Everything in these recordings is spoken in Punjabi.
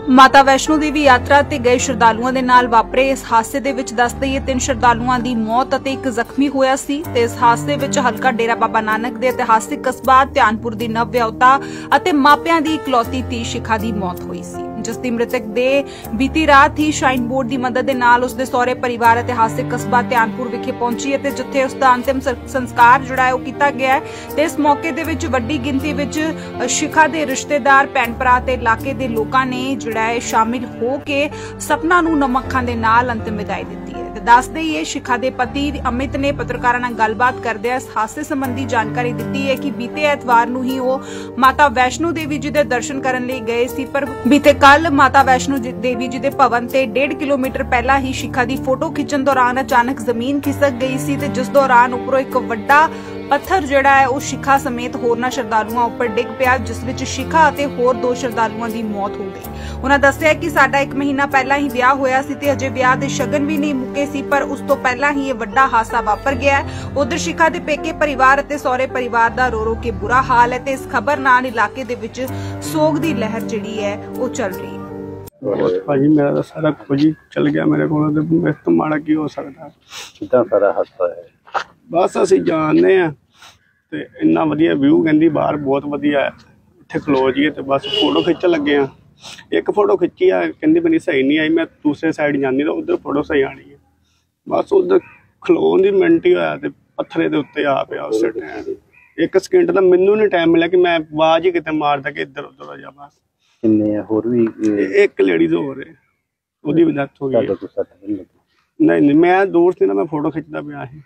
माता वैष्णो देवी यात्रा ते गए श्रद्धालुओं दे नाल वापरे इस हादसे दे विच दस दईए 3 श्रद्धालुओं दी मौत अते एक जख्मी होया सी ते इस हादसे विच हलका डेरा बाबा नानक दे इतिहासिक कस्बा ध्यानपुर दी नव विआहुता अते मापियां दी इकलौती धी शिखा दी मौत हुई सी, जिस दी मृतक दे बीती रात ही श्राइन बोर्ड दी मदद दे नाल उसदे सहुरे परिवार इतिहासिक कस्बा ध्यानपुर विखे पहुंची अते जिथे उसदा अंतिम संस्कार जिहड़ा है ओह कीता गया है ते इस मौके दे विच वड्डी गिनती विच शिखा दे रिश्तेदार भैण भरा ते इलाके दे लोकां ने जिहड़ा है शामिल हो के सपना नूं नम अखां दे नाल अंतिम विदाई दित्ती है। ते दस दईए शिखा दे पति अमित ने पत्रकारां नाल गलबात करदे इस हादसे संबंधी जानकारी दित्ती है कि बीते एतवार नूं ही ओह माता वैष्णो देवी जी दे दर्शन करन लई गए सी, पर बीते कल माता वैष्णो देवी जी दे भवन ते 1.5 किलोमीटर पहला ही शिखा दी फोटो खिंचण दौरान अचानक जमीन खिसक गई सी ते जिस दौरान उपरों एक वड्डा पत्थर जिहड़ा है ओह शिखा समेत होरना श्रद्धालुओं उपर डिग पिया, जिस विच शिखा अते होर 2 श्रद्धालुओं दी मौत हो गई। उन्हां दस्सिआ कि साडा 1 महीना पहला ही विआह होया सी ते अजे विआह दे शगन भी नहीं मुके सी, पर उस तो पहला ही ये वड्डा हादसा वापर गया है। उधर शिखा दे पेके परिवार अते सहुरे परिवार दा रो रो के बुरा हाल है ते इस खबर नाल इलाके दे विच सोग दी लहर जिहड़ी है ओह चल रही है। भाजी मेरा तो सारा कुछ ही चल गया मेरे को, मेरे तो माड़ा की हो सकता कितना सारा हादसा है। बस ਅਸੀਂ ਜਾਣਦੇ ਆ ਤੇ ਇੰਨਾ ਵਧੀਆ ਵਿਊ ਕਹਿੰਦੀ ਬਾਹਰ ਬਹੁਤ ਵਧੀਆ ਹੈ, ਇੱਥੇ ਖਲੋ ਜੀਏ ਤੇ ਬਸ ਫੋਟੋ ਖਿੱਚਣ ਲੱਗੇ ਆ। ਇੱਕ ਫੋਟੋ ਖਿੱਚੀ ਆ, ਕਹਿੰਦੀ ਬਣੀ ਸਹੀ ਨਹੀਂ ਆਈ, ਮੈਂ ਦੂਸਰੇ ਸਾਈਡ ਜਾਂਦੀ ਤਾਂ ਉਧਰ ਫੋਟੋ ਸਹੀ ਆਣੀ ਹੈ। ਬਸ ਉਧਰ ਖਲੋਣ ਦੀ ਮਿੰਟ ਹੀ ਹੋਇਆ ਤੇ ਪੱਥਰੇ ਦੇ ਉੱਤੇ ਆ ਪਿਆ ਉਸੇ ਟਾਈਮ। 1 ਸਕਿੰਟ ਦਾ ਮੈਨੂੰ ਨਹੀਂ ਟਾਈਮ ਮਿਲਿਆ ਕਿ ਮੈਂ ਆਵਾਜ਼ ਹੀ ਕਿਤੇ ਮਾਰਦਾ ਕਿ ਇੱਧਰ ਉੱਧਰ ਹੋ ਜਾ। ਬਸ ਕਿੰਨੇ ਹੋਰ ਵੀ ਇੱਕ ਲੇਡੀਜ਼ ਹੋਰ ਹੈ, ਉਹਦੀ ਵੀ ਡੈਥ ਹੋ ਗਈ। ਨਹੀਂ ਮੈਂ ਦੂਰ ਸੀ ਨਾ, ਮੈਂ ਫੋਟੋ ਖਿੱਚਦਾ ਪਿਆ ਸੀ।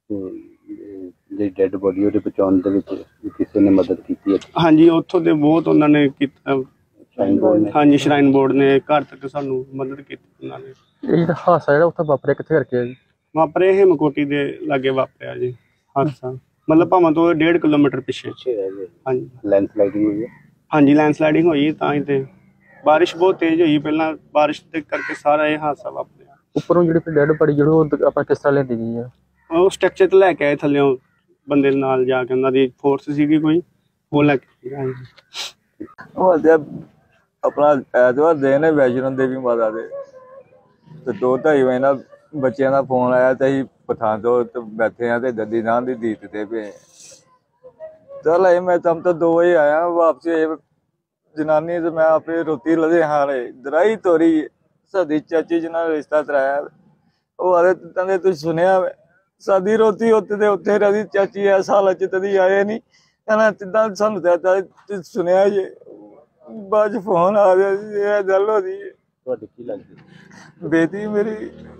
डेड बॉडी ਉਹਦੇ ਪਹੁੰਚਾਉਣ ਦੇ ਵਿੱਚ ਕਿਸੇ ਨੇ ਮਦਦ ਕੀਤੀ ਹੈ? ਹਾਂਜੀ, ਉੱਥੋਂ ਦੇ ਬਹੁਤ ਉਹਨਾਂ ਨੇ ਕੀਤਾ। ਹਾਂਜੀ, ਸ਼ਰਾइन बोर्ड ਨੇ ਘਰ ਤੱਕ ਸਾਨੂੰ ਮਦਦ ਕੀਤੀ ਉਹਨਾਂ ਨੇ। ਇਹ ਜਿਹੜਾ ਹਾਦਸਾ ਜਿਹੜਾ ਉੱਥੇ ਵਾਪਰਿਆ ਕਿੱਥੇ ਕਰਕੇ ਜੀ? ਵਾਪਰਿਆ ਹਿਮਕੋਟੀ ਦੇ ਲਾਗੇ ਵਾਪਰਿਆ ਜੀ ਹਾਦਸਾ, ਮਤਲਬ ਭਾਵਾਂ ਤੋਂ 1.5 ਕਿਲੋਮੀਟਰ ਪਿੱਛੇ। ਹਾਂਜੀ, ਲੈਂਡਸਲਾਈਡਿੰਗ ਹੋਈ ਹੈ। ਹਾਂਜੀ, ਲੈਂਡਸਲਾਈਡਿੰਗ ਹੋਈ ਤਾਂ ਹੀ ਤੇ ਬਾਰਿਸ਼ ਬਹੁਤ ਤੇਜ਼ ਹੋਈ ਪਹਿਲਾਂ, ਬਾਰਿਸ਼ ਦੇ ਕਰਕੇ ਸਾਰਾ ਇਹ ਹਾਦਸਾ ਵਾਪਰਿਆ। ਉੱਪਰੋਂ ਜਿਹੜੀ ਡੈਡ ਬੋਡੀ ਜਿਹੜੀ ਆਪਾਂ ਕਿਸ ਤਰ੍ਹਾਂ ਲੈਂਦੀ ਗਈ ਆ? ਉਹ ਸਟਰਕਚਰ ਤੇ ਲੈ ਕੇ ਆਏ ਥੱਲਿਓਂ ਬੰਦੇ ਨਾਲ ਜਾ ਕੇ, ਉਹਨਾਂ ਦੀ ਫੋਰਸ ਸੀਗੀ ਕੋਈ, ਉਹ ਲੈ ਕੇ ਆਏ। ਉਹ ਆਪਣਾ ਐਤਵਾਰ ਦੇ ਨੇ ਵੈਸ਼ਨੋ ਦੇਵੀ ਮਾਤਾ ਦੇ ਤੇ 2-2.5 ਵਜੇ ਨਾਲ ਬੱਚਿਆਂ ਦਾ ਫੋਨ ਆਇਆ ਤੇ ਅਸੀਂ ਪਠਾਨਕੋਟ ਬੈਠੇ ਆ ਤੇ ਦੱਦੀ ਨਾਮ ਦੀ ਦੀਤ ਤੇ ਪਏ। ਚੱਲ ਇਹ ਮੈਂ ਤਾਂ 2 ਵਜੇ ਆਇਆ ਵਾਪਸ। ਜਨਾਨੀ ਤੇ ਮੈਂ ਆਪੇ ਰੋਟੀ ਲਦੇ ਹਾਰੇ ਦਰਾਈ ਤੋਰੀ ਸਾਡੀ ਚਾਚੀ ਜਿਹਨਾਂ ਰਿਸ਼ਤਾ ਕਰਾਇਆ, ਉਹ ਆਲੇ ਕਹਿੰਦੇ ਤੁਸੀਂ ਸੁਣਿਆ ਸਾਡੀ ਰੋਟੀ ਉੱਤੇ ਦੇ ਉੱਥੇ ਰਹੀ ਚਾਚੀ ਐ ਸਾਲ ਚ ਤਦੀ ਆਏ ਨਹੀਂ, ਕਹਿੰਦਾ ਕਿੱਦਾਂ ਸਾਨੂੰ ਤਾਂ ਸੁਣਿਆ ਜੀ। ਬਾਅਦ ਚ ਫੋਨ ਆ ਗਿਆ ਜੀ, ਇਹ ਗੱਲ ਹੋ ਗਈ। ਤੁਹਾਡੀ ਕੀ ਲੱਗਦੀ? ਬੇਟੀ ਮੇਰੀ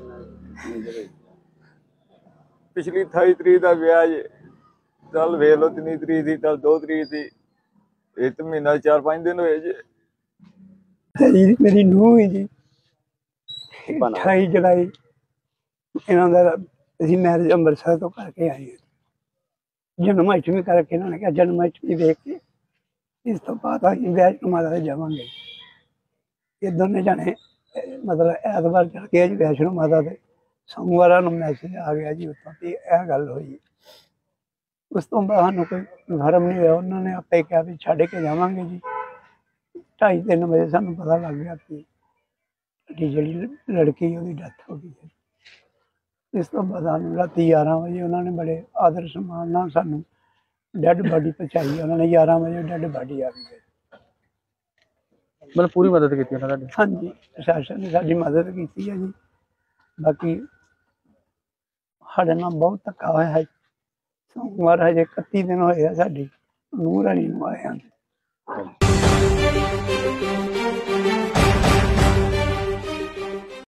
ਪਿਛਲੀ 28 ਤਰੀਕ ਦਾ ਵਿਆਹ ਜੀ। ਚੱਲ ਵੇਖ ਲਓ 3 ਤਰੀਕ ਦੀ, ਚੱਲ 2 ਤਰੀਕ ਦੀ, ਇਹ ਤਾਂ ਮਹੀਨਾ 4-5 ਦਿਨ ਹੋਏ ਜੀ। ਮੇਰੀ ਨੂੰਹ ਹੈ ਜੀ, 28 ਜੁਲਾਈ ਇਹਨਾਂ ਦਾ ਅਸੀਂ ਮੈਰਿਜ ਅੰਮ੍ਰਿਤਸਰ ਤੋਂ ਕਰਕੇ ਆਏ ਹਾਂ। ਜਨਮ ਅਸ਼ਟਮੀ ਕਰਕੇ ਇਹਨਾਂ ਨੇ ਕਿਹਾ ਜਨਮ ਅਸ਼ਟਮੀ ਵੇਖ ਕੇ ਇਸ ਤੋਂ ਬਾਅਦ ਅਸੀਂ ਵੈਸ਼ਨੋ ਮਾਤਾ ਦੇ ਜਾਵਾਂਗੇ। ਇਹ ਦੋਨੇ ਜਾਣੇ ਮਤਲਬ ਐਤਵਾਰ ਚਲ ਕੇ ਜੀ ਵੈਸ਼ਨੋ ਮਾਤਾ ਦੇ, ਸੋਮਵਾਰਾਂ ਨੂੰ ਮੈਸੇਜ ਆ ਗਿਆ ਜੀ ਉੱਥੋਂ ਤੇ ਇਹ ਗੱਲ ਹੋਈ। ਉਸ ਤੋਂ ਬਾਅਦ ਸਾਨੂੰ ਕੋਈ ਕਨਫਰਮ ਨਹੀਂ ਹੋਇਆ, ਉਹਨਾਂ ਨੇ ਆਪੇ ਕਿਹਾ ਵੀ ਛੱਡ ਕੇ ਜਾਵਾਂਗੇ ਜੀ। 2:30-3 ਵਜੇ ਸਾਨੂੰ ਪਤਾ ਲੱਗ ਗਿਆ ਕਿ ਜਿਹੜੀ ਲੜਕੀ ਉਹਦੀ ਡੈਥ ਹੋ ਗਈ ਹੈ। ਇਸ ਤੋਂ ਬਾਅਦ ਸਾਨੂੰ ਰਾਤੀ 11 ਵਜੇ ਉਹਨਾਂ ਨੇ ਬੜੇ ਆਦਰ ਸਨਮਾਨ ਨਾਲ ਸਾਨੂੰ ਡੈਡ ਬਾਡੀ ਪਹੁੰਚਾਈ। ਉਹਨਾਂ ਨੇ 11 ਵਜੇ ਡੈਡ ਬਾਡੀ ਆ ਗਈ। ਮਤਲਬ ਪੂਰੀ ਮਦਦ ਕੀਤੀ ਉਹਨਾਂ ਦੀ? ਹਾਂਜੀ, ਪ੍ਰਸ਼ਾਸਨ ਨੇ ਸਾਡੀ ਮਦਦ ਕੀਤੀ ਹੈ ਜੀ। ਬਾਕੀ ਸਾਡੇ ਨਾਲ ਬਹੁਤ ਧੱਕਾ ਹੋਇਆ ਹੈ। ਸੋਮਵਾਰ ਹਜੇ 31 ਦਿਨ ਹੋਏ ਆ ਸਾਡੀ ਨੂੰਹ ਰਾਣੀ ਨੂੰ ਆਏ ਹਨ।